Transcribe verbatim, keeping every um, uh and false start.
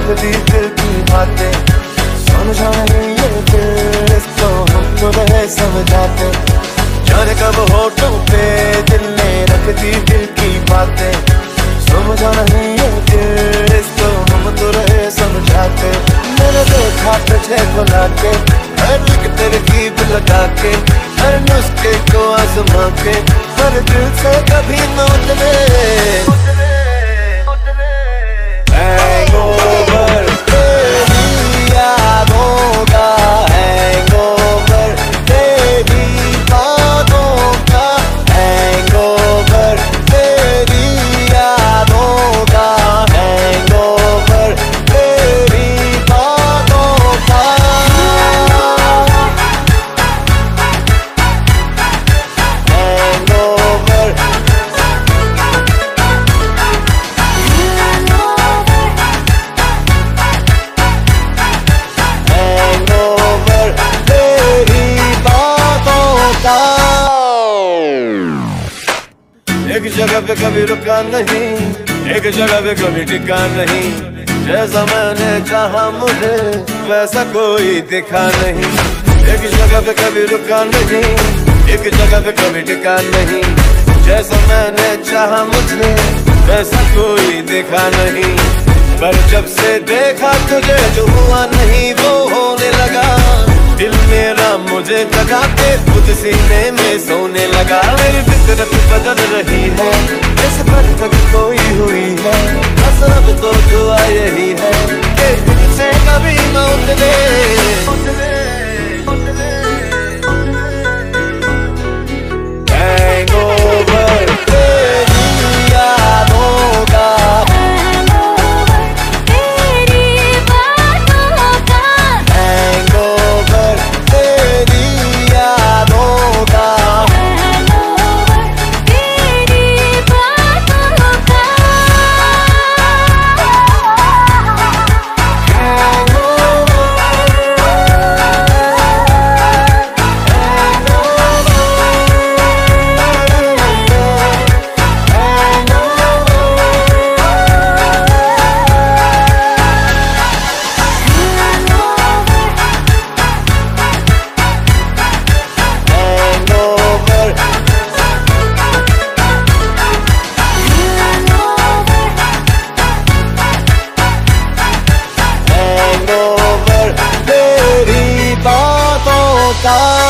रखती दिल की बातें, समझा नहीं ये दिल इसको हम तो रहे समझाते। जाने कब होठों पे दिल ने रखती दिल की बातें, समझा नहीं ये दिल इसको हम तो रहे समझाते। मैंने देखा तुझे बुला के, हर एक तरकीब लगा के, हर नुस्खे को आजमा के, पर दिल से कभी न उतरे। हैंगओवर तेरी यादों का, हैंगओवर तेरी बातों का, हैंगओवर तेरी यादों का, हैंगओवर तेरी बातों का। हैंगओवर एक जगह पे कभी रुका नहीं, एक जगह पे कभी टिका नहीं, जैसा मैंने चाहा मुझे वैसा कोई दिखा नहीं। एक जगह पे कभी रुका नहीं, एक जगह पे कभी टिका नहीं, जैसा मैंने चाहा मुझे वैसा कोई दिखा नहीं। पर जब से देखा तुझे जो हुआ नहीं वो होने लगा, दिल मेरा मुझे जगा के खुद सीने में सोने लगा। मेरी फितरत बदल रही है, इस पर तक कोई हुई है, बस अब तो दुआ यही है कि तुझसे कभी न उतरे। हैंगओवर तेरी यादों का, का